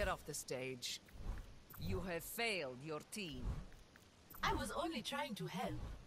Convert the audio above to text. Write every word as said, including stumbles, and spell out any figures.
get off the stage. You have failed your team. I was only trying to help.